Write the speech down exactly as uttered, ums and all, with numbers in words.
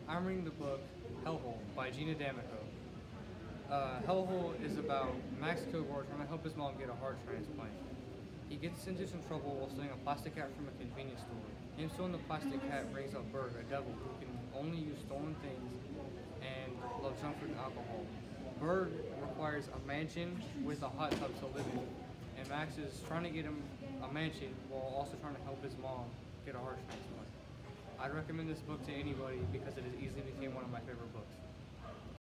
I'm reading the book Hellhole by Gina D'Amico. Uh, Hellhole is about Max Kilgore trying to help his mom get a heart transplant. He gets into some trouble while stealing a plastic hat from a convenience store. Him stealing the plastic hat brings up Berg, a devil who can only use stolen things and loves junk food and alcohol. Berg requires a mansion with a hot tub to live in, and Max is trying to get him a mansion while also trying to help his mom get a heart transplant. I'd recommend this book to anybody because it has easily became one of my favorite books.